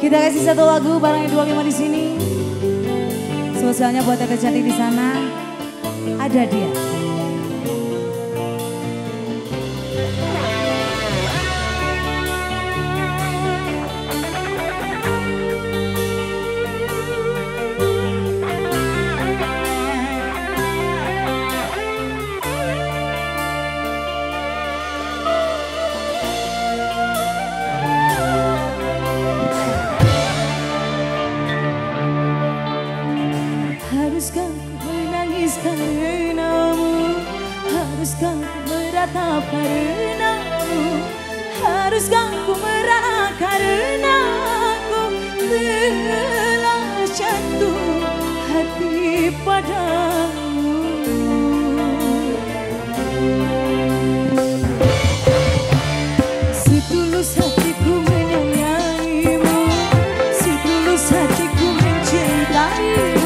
Kita kasih satu lagu bareng 25 di sini. Spesialnya buat Tete Cantik di sana. Ada dia. Haruskah ku menangis karenamu? Haruskah ku meratap karenamu? Haruskah ku merana karena aku telah jatuh hati padamu? Setulus hatiku menyayangimu, setulus hatiku mencintaimu.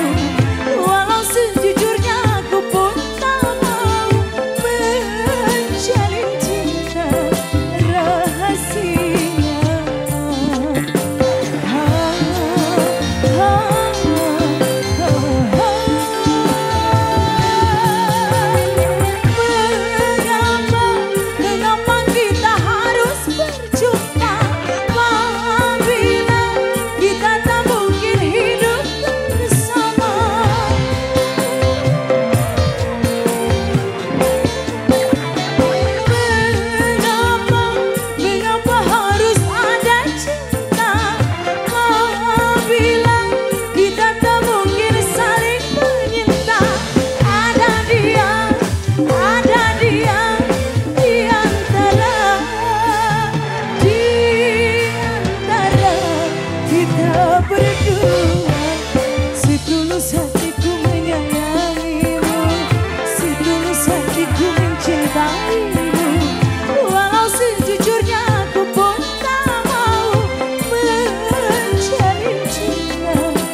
Setulus hatiku menyayangimu, setulus hatiku mencintaimu. Walau sejujurnya aku pun tak mau menjalin cinta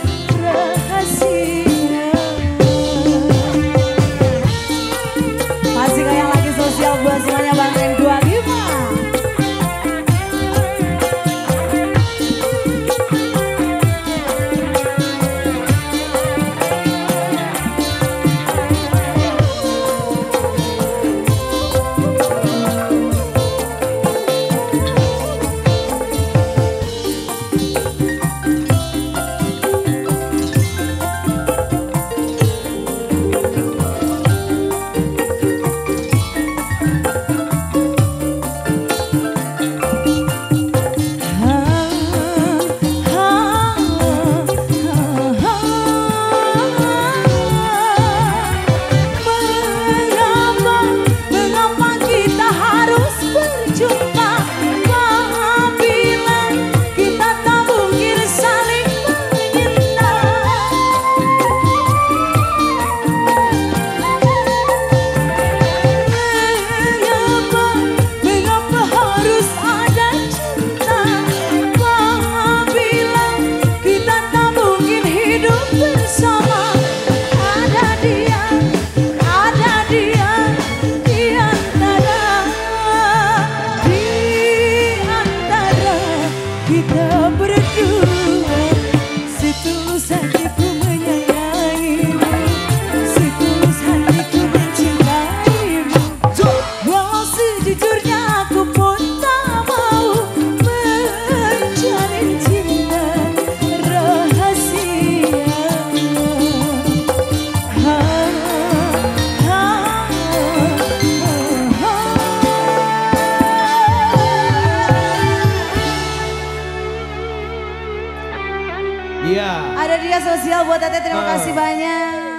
rahasia. Masih kayak lagi sosial buat semuanya Bang N25. Kita berdua, setulus hatiku menyayangimu, setulus hatiku mencintaimu. Walau sejujurnya aku pun tak mau menjalin cinta rahasia. Ada dia sosial buat Tete, terima kasih banyak.